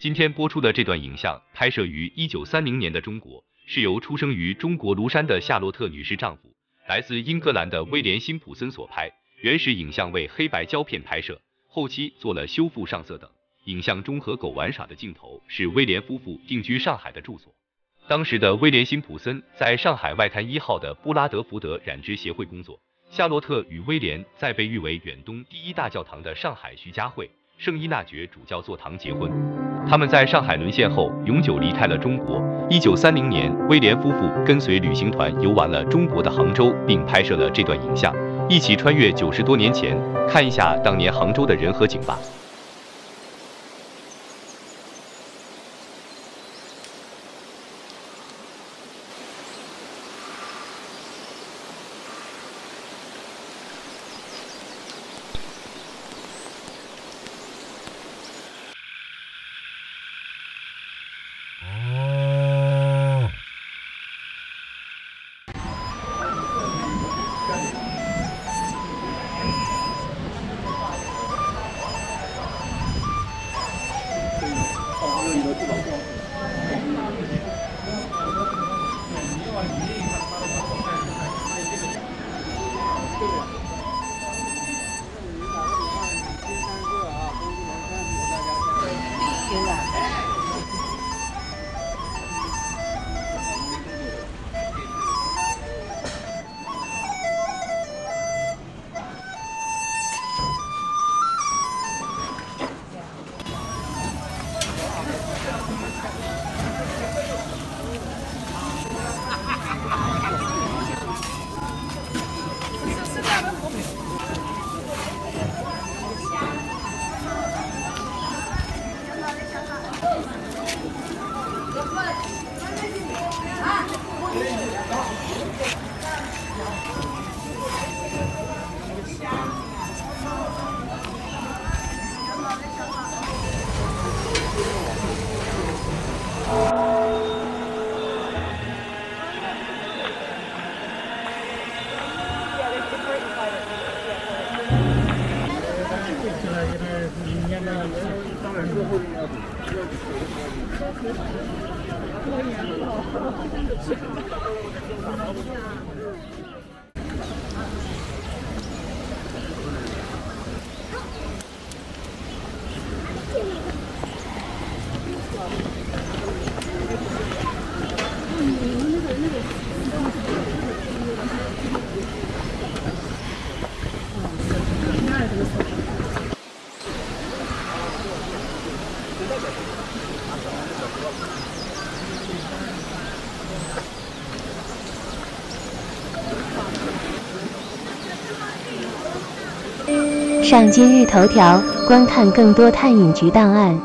今天播出的这段影像拍摄于1930年的中国，是由出生于中国庐山的夏洛特女士丈夫，来自英格兰的威廉辛普森所拍。原始影像为黑白胶片拍摄，后期做了修复上色等。影像中和狗玩耍的镜头是威廉夫妇定居上海的住所。当时的威廉辛普森在上海外滩1号的布拉德福德染织协会工作，夏洛特与威廉在被誉为远东第一大教堂的上海徐家汇圣依纳爵主教座堂结婚。他们在上海沦陷后永久离开了中国。1930年，威廉夫妇跟随旅行团游玩了中国的杭州，并拍摄了这段影像。一起穿越90多年前，看一下当年杭州的人和景吧。 上今日头条，观看更多探影局档案。